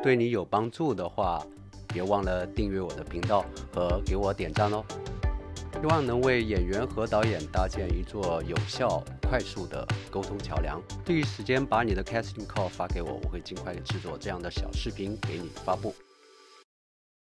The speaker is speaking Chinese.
对你有帮助的话，别忘了订阅我的频道和给我点赞哦。希望能为演员和导演搭建一座有效、快速的沟通桥梁。第一时间把你的 casting call 发给我，我会尽快制作这样的小视频给你发布。